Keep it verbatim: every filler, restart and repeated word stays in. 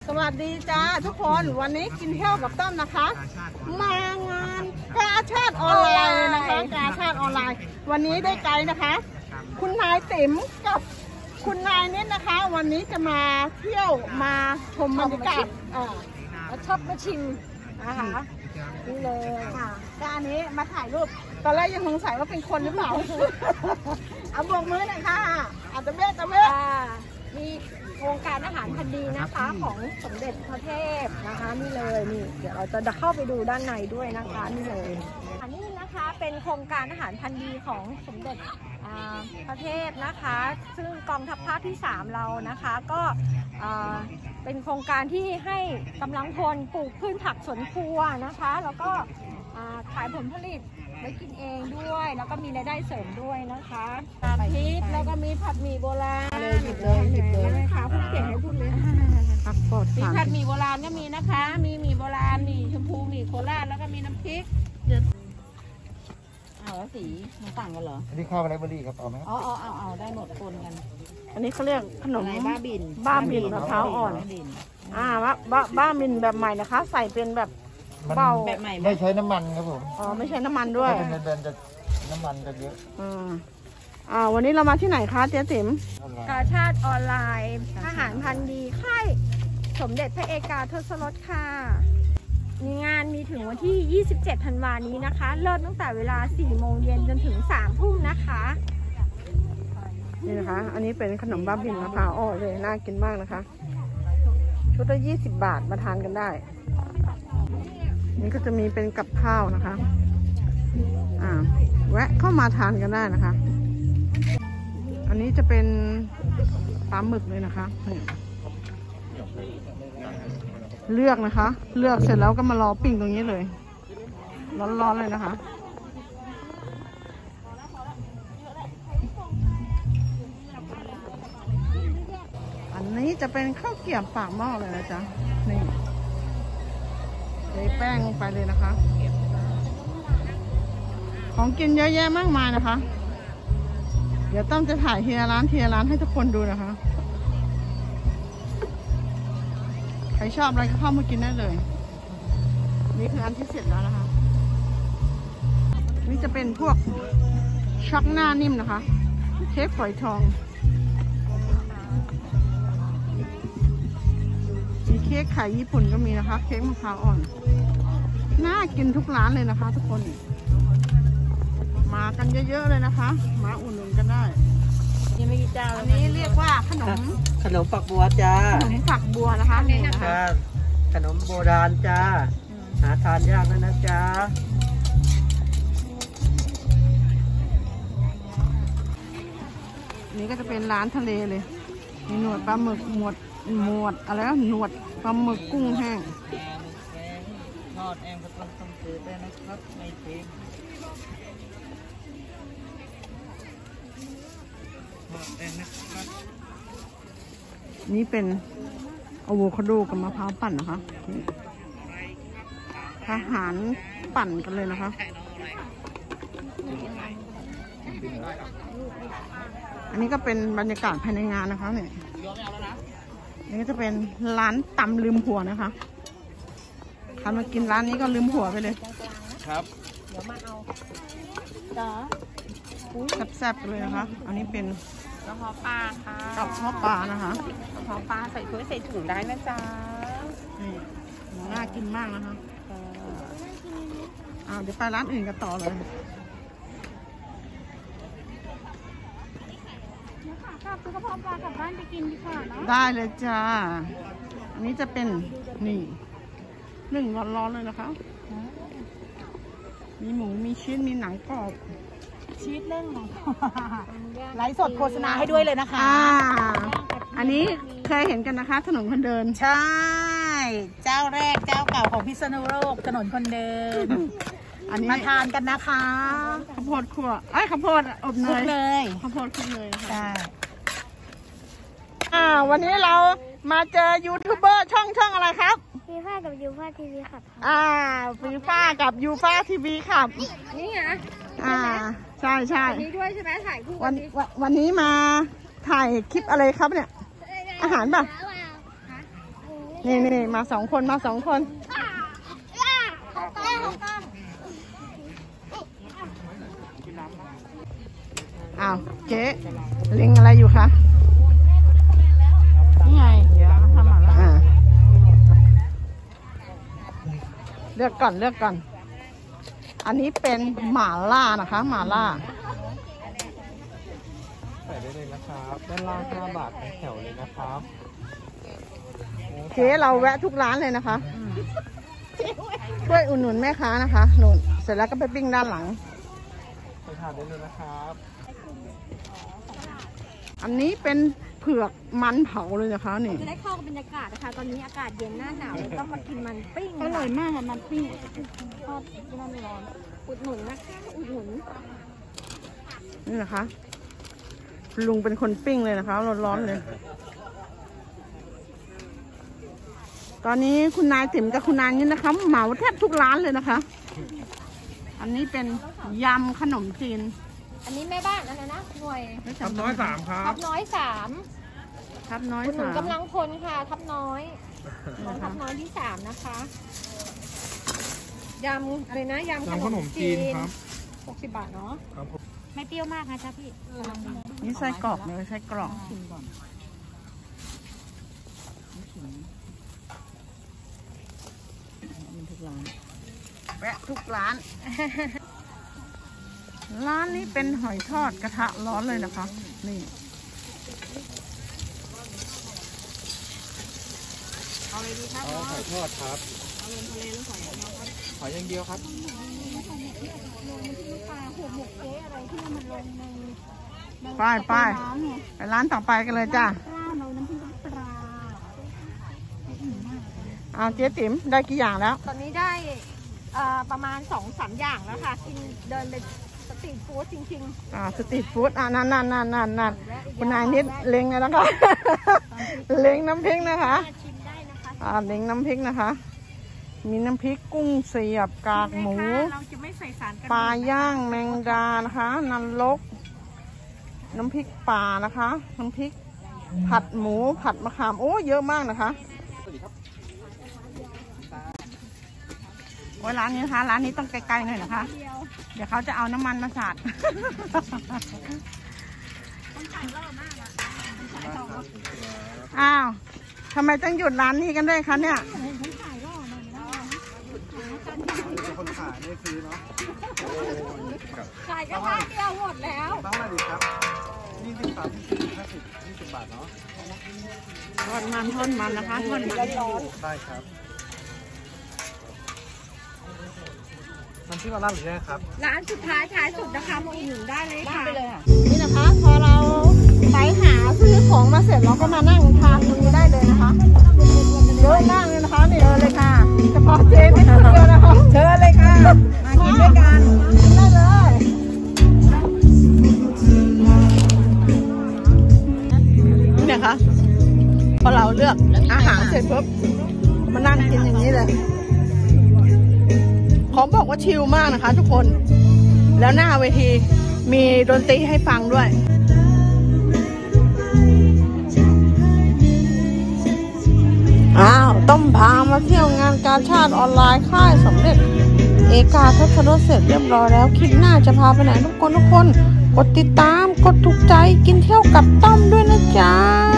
สวัสดีจ้าทุกคนวันนี้กินเที่ยวกับต้อมนะคะมางานกาชาติออนไลน์นะคะกาชาติออนไลน์วันนี้ได้ไกด์นะคะคุณนายติ๋มกับคุณนายนิดนะคะวันนี้จะมาเที่ยวมาชมบรรยากาศมาชอบมาชิมนะคะนี่เลยค่ะการนี้มาถ่ายรูปตอนแรกยังสงสัยว่าเป็นคนหรือเปล่าเอาโบกมือหน่อยค่ะอาจจะเบ้จะเบ้มีโครงการอาหารพันธุ์ดีนะคะของสมเด็จพระเทพนะคะนี่เลยนี่เดี๋ยวเราจะเข้าไปดูด้านในด้วยนะคะนี่เลยอันนี้นะคะเป็นโครงการอาหารพันธุ์ดีของสมเด็จพระเทพนะคะซึ่งกองทัพภาคที่สามเรานะคะก็เป็นโครงการที่ให้กำลังพลปลูกพืชผักสวนครัวนะคะแล้วก็ขายผลผลิตไว้กินเองด้วยแล้วก็มีรายได้เสริมด้วยนะคะผัดพริกแล้วก็มีผัดหมี่โบราณเลยหยิบเลยหยิบเลยนะคะพูดเก่งให้พูดเลยผักสดมีผัดหมี่โบราณก็มีนะคะมีหมี่โบราณหมี่ชมพูหมี่โคราชแล้วก็มีน้ำพริกเดือดเอาแล้วสีมันต่างกันเหรออันนี้ข้าวอะไรเบอร์รี่ครับเอาไหมอ๋อเอาเอาได้หมดปนกันอันนี้เขาเรียกขนมบ้าบินบ้าบินมะพร้าวอ่อนอ่าบ้าบ้าบินแบบใหม่นะคะใส่เป็นแบบเบาแบบใหม่ไม่ใช้น้ำมันครับผมอ๋อไม่ใช้น้ำมันด้วยถ้าเป็นเดือนจะน้ำมันจะเยอะอ่าอ่าวันนี้เรามาที่ไหนคะเจ๊ติ๋มกาชาติออนไลน์อาหารพันธุ์ดีค่ายสมเด็จพระเอกาทศรสค่ะมีงานมีถึงวันที่ยี่สิบเจ็ดธันวาคมนี้นะคะเริ่มตั้งแต่เวลาสี่โมงเย็นจนถึงสามทุ่มนะคะนี่นะคะอันนี้เป็นขนมบ้าบินมะพร้าวอ่อนเลยน่ากินมากนะคะชุดละยี่สิบบาทมาทานกันได้นี่ก็จะมีเป็นกับข้าวนะคะอ่าแวะเข้ามาทานกันได้นะคะอันนี้จะเป็นปลาหมึกเลยนะคะเลือกนะคะเลือกเสร็จแล้วก็มารอปิ้งตรงนี้เลยร้อนๆเลยนะคะอันนี้จะเป็นข้าวเกรี๊ยวปากหม้อเลยนะจ๊ะนี่ใส่แป้งลงไปเลยนะคะของกินเยอะแยะมากมายนะคะเดี๋ยวต้องจะถ่ายเทียร้านเทียร้านให้ทุกคนดูนะคะใครชอบอะไรก็เข้ามากินได้เลยนี่คืออันที่เสร็จแล้วนะคะนี่จะเป็นพวกช็อกหน้านิ่มนะคะเค้กฝอยทองมีเค้กไข่ญี่ปุ่นก็มีนะคะเค้กมะพร้าวอ่อนน่ากินทุกร้านเลยนะคะทุกคนมากันเยอะๆเลยนะคะมาอุ่นหนุนกันได้ยังไม่กี่เจ้าอันนี้เรียกว่าขนมขนมฝักบัวจ้าขนมฝักบัวนะคะนี่นะคะขนมโบราณจ้าหาทานยากนะนะจ้านี่ก็จะเป็นร้านทะเลเลยมีหนวดปลาหมึกหมวดหมวดอะไรนะหนวดปลาหมึกกุ้งแห้งทอดเองก็ต้องต้องซื้อได้นะครับไม่เค็มนี่เป็นอะโวคาโดกับมะพร้าวปั่นนะคะอาหารปั่นกันเลยนะคะอันนี้ก็เป็นบรรยากาศภายในงานนะคะเนี่ยนี่ก็จะเป็นร้านตำลืมหัวนะคะใครมากินร้านนี้ก็ลืมหัวไปเลยครับเดี๋ยวมาเอาจ้าแซ่บๆเลยนะคะอันนี้เป็นกระเพาะปลาค่ะกระเพาะปลานะคะกระเพาะปลาใส่ถ้วยใส่ถุงได้นะจ๊ะนี่น่ากินมากนะคะอ่าเดี๋ยวไปร้านอื่นกันต่อเลยค่ะซื้อกระเพาะปลากลับบ้านไปกินดีกว่าเนาะได้เลยจ้าอันนี้จะเป็นนี่นึ่งร้อนๆเลยนะคะมีหมูมีชิ้นมีหนังกรอบชีสเล่งของไลฟ์สดโฆษณาให้ด้วยเลยนะคะอ่าอันนี้เคยเห็นกันนะคะถนนคนเดินใช่เจ้าแรกเจ้าเก่าของพิษณุโลกถนนคนเดินอันนี้มาทานกันนะคะข้าวโพดคั่วไอ้ข้าวโพดอบเนยเลยข้าวโพดคลุกเนยใช่อ่าวันนี้เรามาเจอยูทูบเบอร์ช่องช่องอะไรครับฟีฟ่ากับยูฟ่าทีวีครับอ่าฟีฟ่ากับยูฟ่าทีวีครับนี่ไงอ่าใช่ใช่วันนี้ด้วยใช่ไหมถ่ายคู่วันวันนี้มาถ่ายคลิปอะไรครับเนี่ยอาหารป่ะนี่นี่มาสองคนมาสองคนอ้าวเจ๊เล็งอะไรอยู่คะนี่ไงเดี๋ยวทำอะไรอ่าเลือกก่อนเลือกก่อนอันนี้เป็นหม่าล่านะคะหม่าล่าใส่ได้เลยนะครับด้านล่างห้าบาทเป็นแถวเลยนะครับเจ๊เราแวะทุกร้านเลยนะคะช่วยอุดหนุนแม่ค้านะคะหนุนเสร็จแล้วก็ไปปิ้งด้านหลังไปทานได้เลยนะครับอันนี้เป็นเผือกมันเผาเลยนะคะนี่จะได้เข้ากับบรรยากาศนะคะตอนนี้อากาศเย็นหน้าหนาวเลยต้องมากินมันปิ้งอร่อยมากค่ะมันปิ้งชอบที่นั่นร้อนอุดหนุนนะคะอุดหนุนนี่นะคะลุงเป็นคนปิ้งเลยนะคะร้อนๆเลยตอนนี้คุณนายติ๋มกับคุณนายนี่นะคะเหมาแทบทุกร้านเลยนะคะอันนี้เป็นยำขนมจีนอันนี้แม่บ้านอะไรนะหน่วยทับน้อยสามครับทับน้อยสามทับน้อยอุดหนุสาน มกำลังพลค่ะทับน้อยทับน้อยที่สามนะคะยำอะไรนะยำขนมจีนครับหกสิบบาทเนาะไม่เปรี้ยวมากนะจ๊ะพี่นี่ไส้กรอกเลยไส้กรอกชิมก่อนทุกร้านแวะทุกร้าน ร้านนี้เป็นหอยทอดกระทะร้อนเลยนะคะนี่เอาอะไรดีครับเอาหอยทอดครับเอาลงทะเลหรือหอยนางรมหอยอย่างเดียวครับไปไปไปร้านต่อไปกันเลยจ้าเอาเจ๊ติ๋มได้กี่อย่างแล้วตอนนี้ได้ประมาณสองสามอย่างแล้วค่ะกินเดินไปสตรีทฟู้ดจริงๆอ่าสตรีทฟู้ดอ่านั่นนั่นนั่นนั่นนั่นคุณนายนิดเล็งเลยนะคะเล็งน้ำพริกนะคะอ่าเล็งน้ำพริกนะคะมีน้ำพริกกุ้งเสียบกากหมูปลาย่างแมงดานะคะนันลกน้ำพริกป่านะคะน้ำพริกผัดหมูผัดมะขามโอ้เยอะมากนะคะโอ้ร้านนี้นะคะร้านนี้ต้องไกลๆหน่อยนะคะเดี๋ยวเขาจะเอาน้ำมันมาสาดอ้าวทำไมต้องหยุดร้านนี้กันด้วยคะเนี่ยคนขายไม่ซื้อเนาะขายก็ได้เดียวหมดแล้วต้องอะไรดีครับยี่สิบสามสิบห้าสิบยี่สิบบาทเนาะทอดมันทอดมันนะคะทอดมันได้ครับมันที่เราล่าหรือยังครับร้านสุดท้ายท้ายสุดนะคะมาอุดหนุนได้เลยค่ะนี่นะคะพอเราไปหาซื้อของมาเสร็จเราก็มานั่งทานตรงนี้ได้เลยนะคะเยอะมากเลยนะคะนี่เชิญเลยค่ะเฉพาะเจ๊ไม่คนเดียวนะคะเชิญเลยค่ะมากินด้วยกันได้เลยนี่นะคะพอเราเลือกอาหารเสร็จปุ๊บมานั่งกินอย่างนี้เลยขอบอกว่าชิลมากนะคะทุกคนแล้วหน้าเวทีมีดนตรีให้ฟังด้วยอ้าวต้องพามาเที่ยวงานกาชาดออนไลน์ค่ายสำเร็จเอกาทัศนเสร็จเรียบร้อยแล้วคลิปหน้าจะพาไปไหนทุกคนทุกคนกดติดตามกดถูกใจกินเที่ยวกับต้อมด้วยนะจ๊ะ